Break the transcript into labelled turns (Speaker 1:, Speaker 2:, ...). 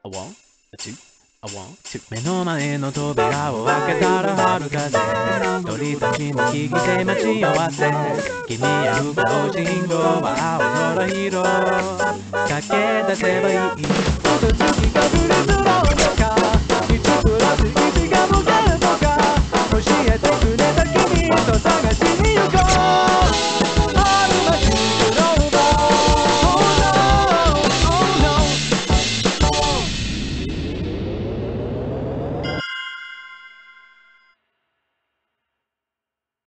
Speaker 1: A one, a two, a one, two 目の前の扉を開けたら春風鳥たちも聞いて待ち合わせ君へ向かう信号は青空色駆け出せばいいひとつきかぶれ空の中